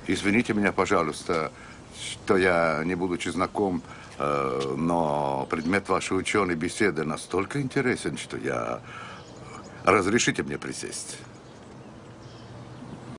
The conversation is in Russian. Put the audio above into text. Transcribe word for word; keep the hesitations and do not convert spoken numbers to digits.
Извините меня, пожалуйста, что я, не будучи знаком, э, но предмет вашей ученой беседы настолько интересен, что я... Разрешите мне присесть?